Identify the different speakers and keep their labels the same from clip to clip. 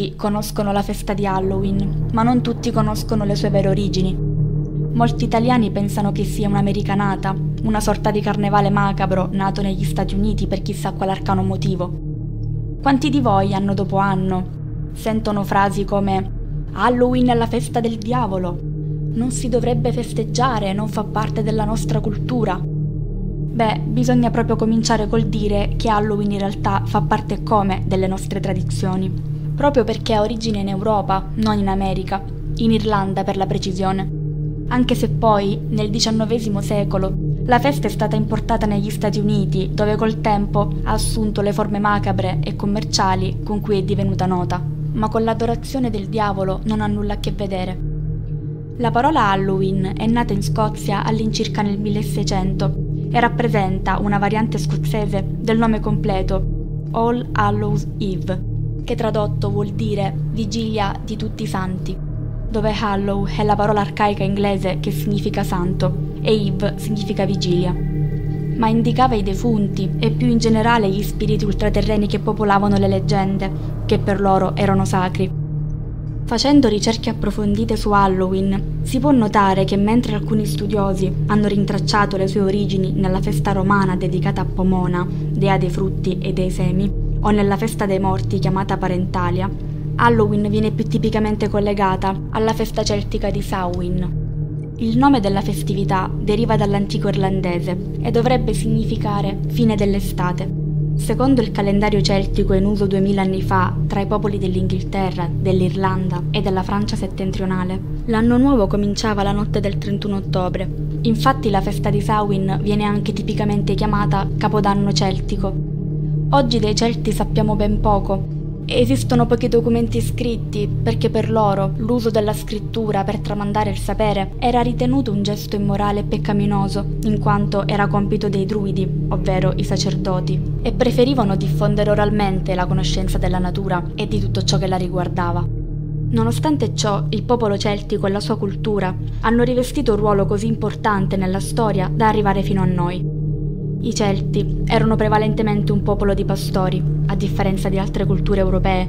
Speaker 1: tutti conoscono la festa di Halloween, ma non tutti conoscono le sue vere origini. Molti italiani pensano che sia un'americanata, una sorta di carnevale macabro nato negli Stati Uniti per chissà quale arcano motivo. Quanti di voi, anno dopo anno, sentono frasi come «Halloween è la festa del diavolo», «Non si dovrebbe festeggiare, non fa parte della nostra cultura». Beh, bisogna proprio cominciare col dire che Halloween in realtà fa parte come delle nostre tradizioni, proprio perché ha origine in Europa, non in America, in Irlanda per la precisione. Anche se poi, nel XIX secolo, la festa è stata importata negli Stati Uniti, dove col tempo ha assunto le forme macabre e commerciali con cui è divenuta nota, ma con l'adorazione del diavolo non ha nulla a che vedere. La parola Halloween è nata in Scozia all'incirca nel 1600 e rappresenta una variante scozzese del nome completo All Hallows Eve, che tradotto vuol dire Vigilia di tutti i santi, dove Hallow è la parola arcaica inglese che significa santo e Eve significa vigilia, ma indicava i defunti e più in generale gli spiriti ultraterreni che popolavano le leggende, che per loro erano sacri. Facendo ricerche approfondite su Halloween, si può notare che mentre alcuni studiosi hanno rintracciato le sue origini nella festa romana dedicata a Pomona, dea dei frutti e dei semi, o nella festa dei morti chiamata Parentalia, Halloween viene più tipicamente collegata alla festa celtica di Samhain. Il nome della festività deriva dall'antico irlandese e dovrebbe significare fine dell'estate. Secondo il calendario celtico in uso 2000 anni fa tra i popoli dell'Inghilterra, dell'Irlanda e della Francia settentrionale, l'anno nuovo cominciava la notte del 31 ottobre. Infatti la festa di Samhain viene anche tipicamente chiamata Capodanno celtico. Oggi dei Celti sappiamo ben poco. Esistono pochi documenti scritti perché per loro l'uso della scrittura per tramandare il sapere era ritenuto un gesto immorale e peccaminoso, in quanto era compito dei druidi, ovvero i sacerdoti, e preferivano diffondere oralmente la conoscenza della natura e di tutto ciò che la riguardava. Nonostante ciò, il popolo celtico e la sua cultura hanno rivestito un ruolo così importante nella storia da arrivare fino a noi. I Celti erano prevalentemente un popolo di pastori, a differenza di altre culture europee.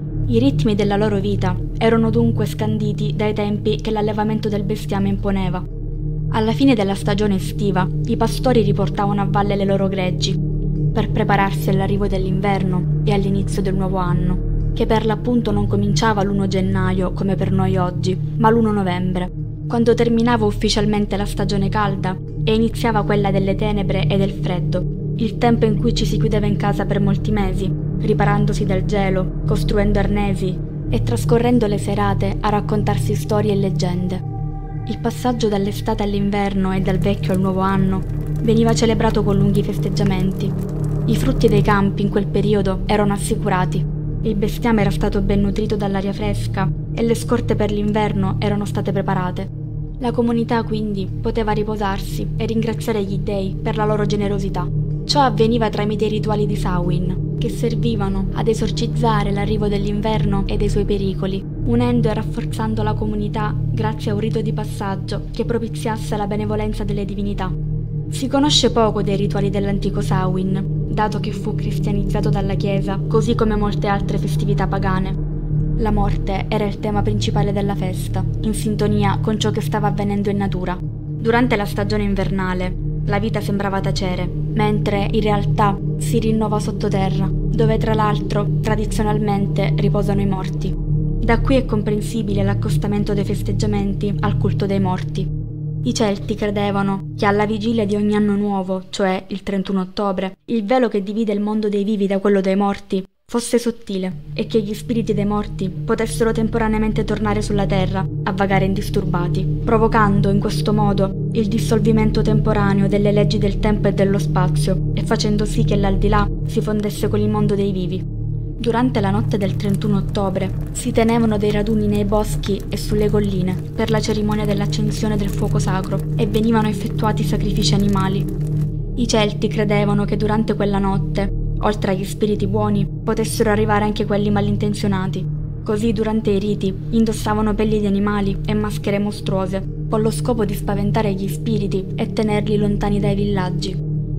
Speaker 1: I ritmi della loro vita erano dunque scanditi dai tempi che l'allevamento del bestiame imponeva. Alla fine della stagione estiva, i pastori riportavano a valle le loro greggi, per prepararsi all'arrivo dell'inverno e all'inizio del nuovo anno, che per l'appunto non cominciava l'1 gennaio come per noi oggi, ma l'1 novembre, quando terminava ufficialmente la stagione calda e iniziava quella delle tenebre e del freddo, il tempo in cui ci si chiudeva in casa per molti mesi, riparandosi dal gelo, costruendo arnesi e trascorrendo le serate a raccontarsi storie e leggende. Il passaggio dall'estate all'inverno e dal vecchio al nuovo anno veniva celebrato con lunghi festeggiamenti. I frutti dei campi in quel periodo erano assicurati, il bestiame era stato ben nutrito dall'aria fresca e le scorte per l'inverno erano state preparate. La comunità quindi poteva riposarsi e ringraziare gli dei per la loro generosità. Ciò avveniva tramite i rituali di Samhain, che servivano ad esorcizzare l'arrivo dell'inverno e dei suoi pericoli, unendo e rafforzando la comunità grazie a un rito di passaggio che propiziasse la benevolenza delle divinità. Si conosce poco dei rituali dell'antico Samhain, dato che fu cristianizzato dalla Chiesa, così come molte altre festività pagane. La morte era il tema principale della festa, in sintonia con ciò che stava avvenendo in natura. Durante la stagione invernale, la vita sembrava tacere, mentre in realtà si rinnova sottoterra, dove tra l'altro tradizionalmente riposano i morti. Da qui è comprensibile l'accostamento dei festeggiamenti al culto dei morti. I Celti credevano che alla vigilia di ogni anno nuovo, cioè il 31 ottobre, il velo che divide il mondo dei vivi da quello dei morti fosse sottile e che gli spiriti dei morti potessero temporaneamente tornare sulla terra a vagare indisturbati, provocando in questo modo il dissolvimento temporaneo delle leggi del tempo e dello spazio e facendo sì che l'aldilà si fondesse con il mondo dei vivi. Durante la notte del 31 ottobre si tenevano dei raduni nei boschi e sulle colline per la cerimonia dell'accensione del fuoco sacro e venivano effettuati sacrifici animali. I Celti credevano che durante quella notte, oltre agli spiriti buoni, potessero arrivare anche quelli malintenzionati. Così durante i riti indossavano pelli di animali e maschere mostruose, con lo scopo di spaventare gli spiriti e tenerli lontani dai villaggi.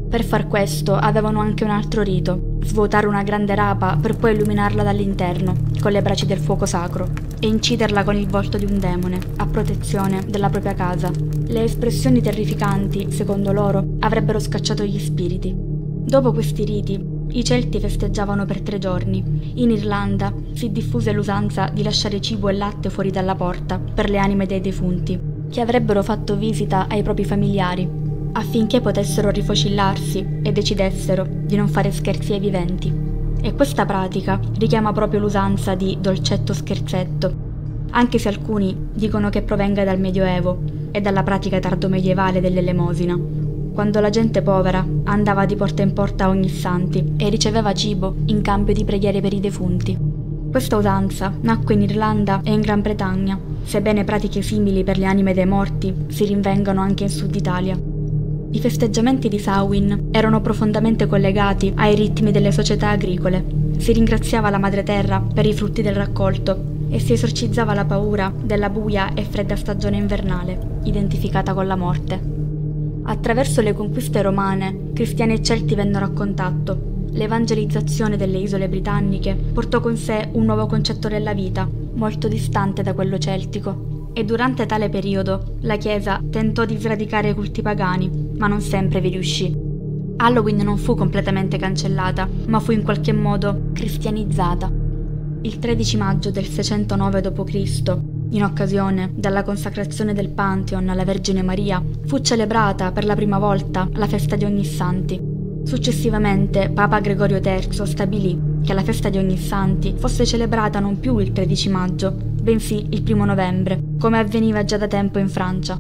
Speaker 1: Per far questo avevano anche un altro rito: svuotare una grande rapa per poi illuminarla dall'interno con le braci del fuoco sacro e inciderla con il volto di un demone a protezione della propria casa. Le espressioni terrificanti, secondo loro, avrebbero scacciato gli spiriti. Dopo questi riti, i Celti festeggiavano per 3 giorni. In Irlanda si diffuse l'usanza di lasciare cibo e latte fuori dalla porta per le anime dei defunti, che avrebbero fatto visita ai propri familiari, affinché potessero rifocillarsi e decidessero di non fare scherzi ai viventi. E questa pratica richiama proprio l'usanza di dolcetto scherzetto, anche se alcuni dicono che provenga dal Medioevo e dalla pratica tardomedievale dell'elemosina, quando la gente povera andava di porta in porta a Ognissanti e riceveva cibo in cambio di preghiere per i defunti. Questa usanza nacque in Irlanda e in Gran Bretagna, sebbene pratiche simili per le anime dei morti si rinvengano anche in Sud Italia. I festeggiamenti di Samhain erano profondamente collegati ai ritmi delle società agricole. Si ringraziava la madre terra per i frutti del raccolto e si esorcizzava la paura della buia e fredda stagione invernale, identificata con la morte. Attraverso le conquiste romane, cristiani e celti vennero a contatto. L'evangelizzazione delle isole britanniche portò con sé un nuovo concetto della vita, molto distante da quello celtico, e durante tale periodo la Chiesa tentò di sradicare i culti pagani, ma non sempre vi riuscì. Halloween non fu completamente cancellata, ma fu in qualche modo cristianizzata. Il 13 maggio del 609 d.C., in occasione della consacrazione del Pantheon alla Vergine Maria, fu celebrata per la prima volta la festa di Ognissanti. Successivamente Papa Gregorio III stabilì che la festa di Ognissanti fosse celebrata non più il 13 maggio, bensì il 1 novembre, come avveniva già da tempo in Francia.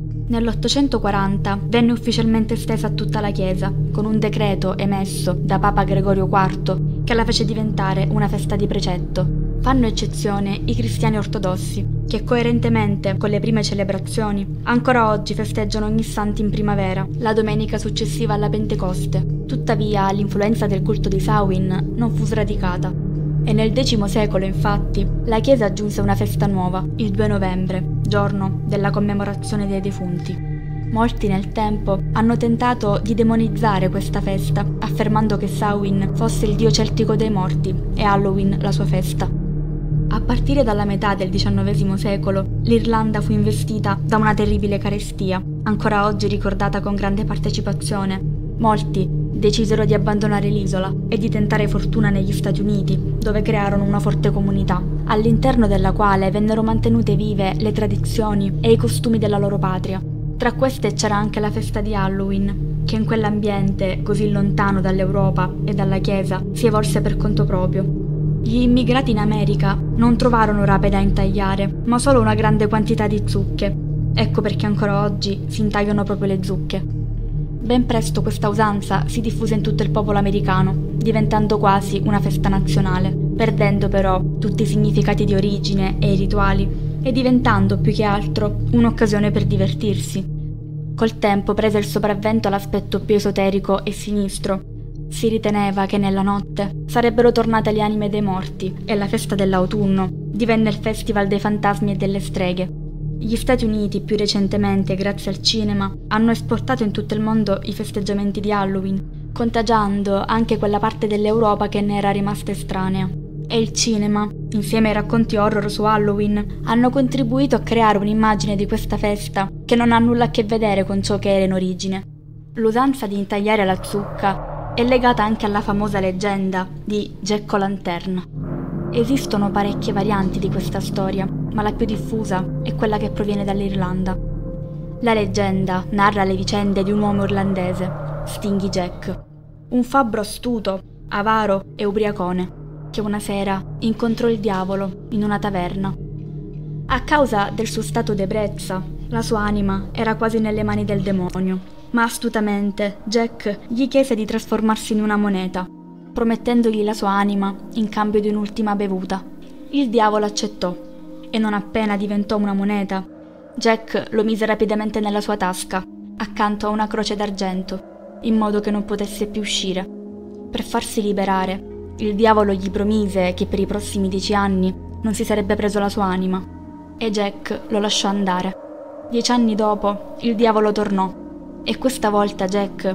Speaker 1: Nell'840 venne ufficialmente estesa a tutta la Chiesa, con un decreto emesso da Papa Gregorio IV che la fece diventare una festa di precetto. Fanno eccezione i cristiani ortodossi, che coerentemente con le prime celebrazioni ancora oggi festeggiano Ognissanti in primavera, la domenica successiva alla Pentecoste. Tuttavia l'influenza del culto di Samhain non fu sradicata e nel X secolo infatti la Chiesa aggiunse una festa nuova, il 2 novembre, giorno della commemorazione dei defunti. Molti nel tempo hanno tentato di demonizzare questa festa, affermando che Samhain fosse il dio celtico dei morti e Halloween la sua festa. A partire dalla metà del XIX secolo, l'Irlanda fu investita da una terribile carestia, ancora oggi ricordata con grande partecipazione. Molti decisero di abbandonare l'isola e di tentare fortuna negli Stati Uniti, dove crearono una forte comunità, all'interno della quale vennero mantenute vive le tradizioni e i costumi della loro patria. Tra queste c'era anche la festa di Halloween, che in quell'ambiente così lontano dall'Europa e dalla Chiesa si evolse per conto proprio. Gli immigrati in America non trovarono rape da intagliare, ma solo una grande quantità di zucche. Ecco perché ancora oggi si intagliano proprio le zucche. Ben presto questa usanza si diffuse in tutto il popolo americano, diventando quasi una festa nazionale, perdendo però tutti i significati di origine e i rituali e diventando più che altro un'occasione per divertirsi. Col tempo prese il sopravvento l'aspetto più esoterico e sinistro. Si riteneva che nella notte sarebbero tornate le anime dei morti e la festa dell'autunno divenne il festival dei fantasmi e delle streghe. Gli Stati Uniti, più recentemente, grazie al cinema, hanno esportato in tutto il mondo i festeggiamenti di Halloween, contagiando anche quella parte dell'Europa che ne era rimasta estranea. E il cinema, insieme ai racconti horror su Halloween, hanno contribuito a creare un'immagine di questa festa che non ha nulla a che vedere con ciò che era in origine. L'usanza di intagliare la zucca è legata anche alla famosa leggenda di Jack O'Lantern. Esistono parecchie varianti di questa storia, ma la più diffusa è quella che proviene dall'Irlanda. La leggenda narra le vicende di un uomo irlandese, Stingy Jack, un fabbro astuto, avaro e ubriacone, che una sera incontrò il diavolo in una taverna. A causa del suo stato d'ebbrezza, la sua anima era quasi nelle mani del demonio, ma astutamente Jack gli chiese di trasformarsi in una moneta, promettendogli la sua anima in cambio di un'ultima bevuta. Il diavolo accettò e non appena diventò una moneta, Jack lo mise rapidamente nella sua tasca, accanto a una croce d'argento, in modo che non potesse più uscire. Per farsi liberare, il diavolo gli promise che per i prossimi 10 anni non si sarebbe preso la sua anima, e Jack lo lasciò andare. 10 anni dopo, il diavolo tornò, e questa volta Jack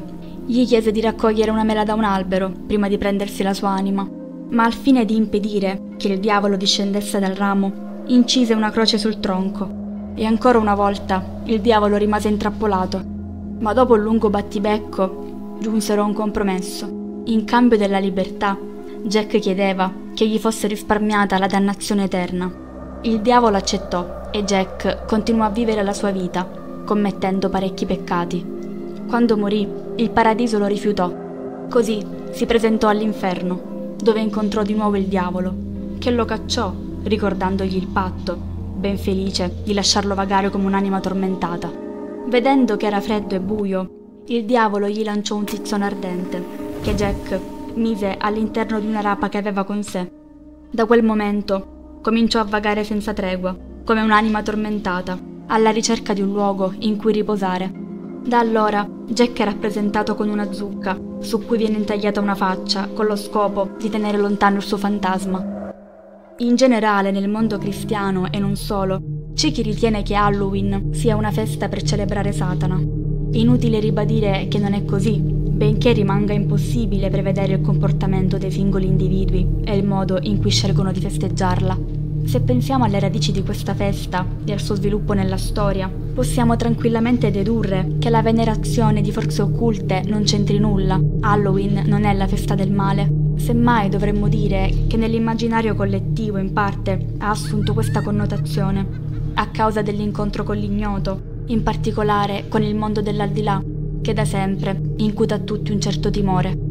Speaker 1: Gli chiese di raccogliere una mela da un albero prima di prendersi la sua anima, ma al fine di impedire che il diavolo discendesse dal ramo, incise una croce sul tronco. E ancora una volta il diavolo rimase intrappolato, ma dopo un lungo battibecco giunsero a un compromesso. In cambio della libertà, Jack chiedeva che gli fosse risparmiata la dannazione eterna. Il diavolo accettò e Jack continuò a vivere la sua vita, commettendo parecchi peccati. Quando morì, il paradiso lo rifiutò. Così si presentò all'inferno, dove incontrò di nuovo il diavolo, che lo cacciò, ricordandogli il patto, ben felice di lasciarlo vagare come un'anima tormentata. Vedendo che era freddo e buio, il diavolo gli lanciò un tizzone ardente, che Jack mise all'interno di una rapa che aveva con sé. Da quel momento cominciò a vagare senza tregua, come un'anima tormentata, alla ricerca di un luogo in cui riposare. Da allora Jack è rappresentato con una zucca, su cui viene intagliata una faccia, con lo scopo di tenere lontano il suo fantasma. In generale, nel mondo cristiano e non solo, c'è chi ritiene che Halloween sia una festa per celebrare Satana. Inutile ribadire che non è così, benché rimanga impossibile prevedere il comportamento dei singoli individui e il modo in cui scelgono di festeggiarla. Se pensiamo alle radici di questa festa e al suo sviluppo nella storia, possiamo tranquillamente dedurre che la venerazione di forze occulte non c'entri nulla. Halloween non è la festa del male. Semmai dovremmo dire che nell'immaginario collettivo, in parte, ha assunto questa connotazione, a causa dell'incontro con l'ignoto, in particolare con il mondo dell'aldilà, che da sempre incuta a tutti un certo timore.